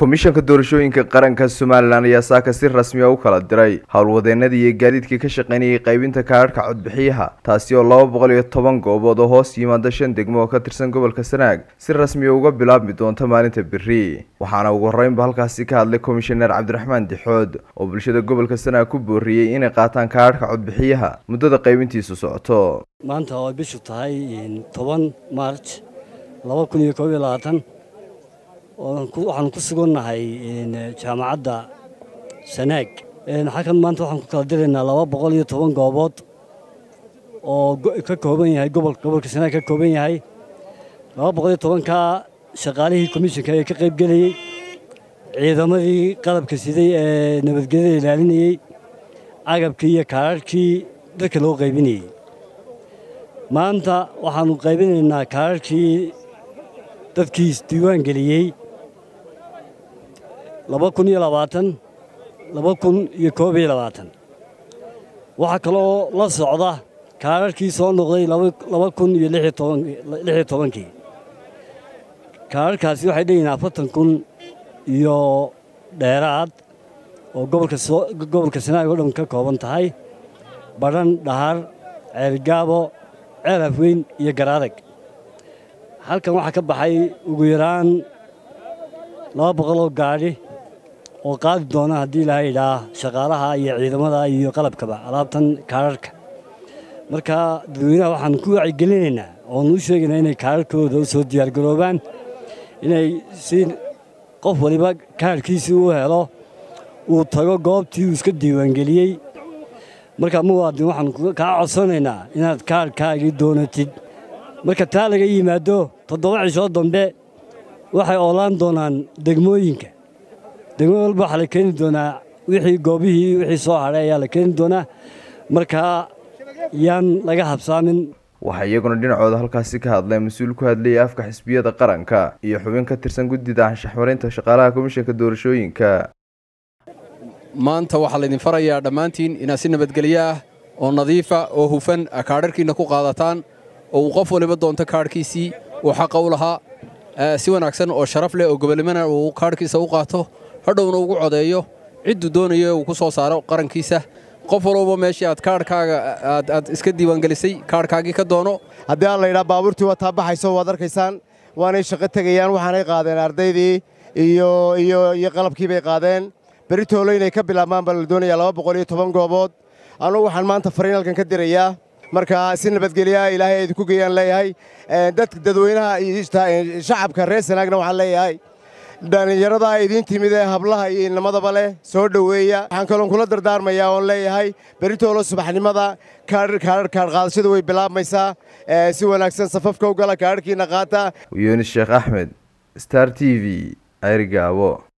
komishanka doorashooyinka qaranka Somaliland ayaa saaka si rasmi ah u kala diray howlwadeenadii iyo gaadiidkii ka shaqeynayay qaybinta kaararka codbixiyaha taasi oo 210 goobood oo hoos yimaada 5 degmo oo ka tirsan gobolka Sanaag si rasmi ah uga bilaabmi doonta maalinta berri waxaana ugu horeynba halkaasi ka hadlay komishaneer Cabdiraxmaan Dixood oo bulshada gobolka Sanaag ku booriyay inay qaataan kaararka codbixiyaha muddada qaybintiisu socoto maanta oo bishu tahay 10 March 2021 waxaan ku sugannahay jaamacadda Sanaag halkan maanta waxaan ku kala diraynaa 210 goobood oo ka kooban yahay gobolka Sanaag ka kooban yahay 210 ka shaqaalihii komishanka ee ka qayb galay ciidamadii qalabka siday ee nabadgelyada ilaalinayay agabkii iyo kaararkii dadka loo qaybinayay maanta waxaanu qaybinaynaa kaararkii dadkii isdiiwaan geliyay 2020 waxa kaloo la socda kaararkii soo noqday 2016 kaararkaasi waxay leeyihiin 40,000 iyo dheeraad oo gobolka Sanaag oo dhan ka kooban tahay Badhan Dhahar Ceelgaabo Ceelafweyn iyo Garaadag halkan waxa ka baxay ugu yaraan 200 gaari oo qaadi doona hadii la yiraahdo shaqaalaha iyo ciidamada iyo qalabkaba alaabtan kaararka marka dadweynaha waxaan ku wacyigelinaynaa oo noo sheegaynaa inay kaararkooda soo diyaar garoobaan inay si qof waliba kaarkiisa uu helo uu tago goobtii uu iska diiwaan geliyay marka muwaadin waxaan ka codsanaynaa inaad kaarkaaga doonatid marka taa laga yimaado 7 cisho dambe waxay oolaan doonaan degmooyinka degmo walba waxa la keeni doonaa wixii goobihii wixii soo haray ayaa la keeni doonaa marka yaan laga habsaamin waxa iyaguna dhinacooda halkaasi ka hadlay mas'uul ku hadlay afka xisbiyada qaranka iyo xubin ka tirsan gudida anshaxmarinta shaqaalaha komishanka doorashooyinka maanta waxa la idin farayaa dhamaantiin inaad si nabadgelyo ah oo nadiif ah oo hufan kaararkiina ku qaadataan oo qof waliba doonto kaarkiisii oo xaq u lahaa si wanaagsan oo sharaf leh oo gobolnimada uu kaarkiisa u qaato hadhowna ugu codeeyo cid doonayo uu ku soo saaro qarankiisa qof walba meeshii aad kaarkaaga aad iska diiwaan gelisay kaarkaagii ka doono haddii aan la yiraahdo baabuurtii waa taa baxayso waad arkaysaan waanay shaqo tagayaan waxaanay qaadeen ardaydii iyo qalabkii bay qaadeen beritoolo inay ka bilaabmaan bal doonaya 210 goobood anigu waxaan maanta fariinalkan ka dirayaa marka si nabadgelyo ilaahay ay ku geeyaan leeyahay dadweynaha iyo shacabka reer Sanaagna waxaan leeyahay dhalinyarada idin timid ee hablaha iyo inamadaba leh soo dhaweeya waxaan kaloo kula dardaarmayaa oo leeyahay beritoolo subaxnimada kaar qaadashada way bilaabmaysaa si wanaagsan safafka u gala kaarkiina qaata Yuunus Sheekh Axmed Star TV Ayrigaabo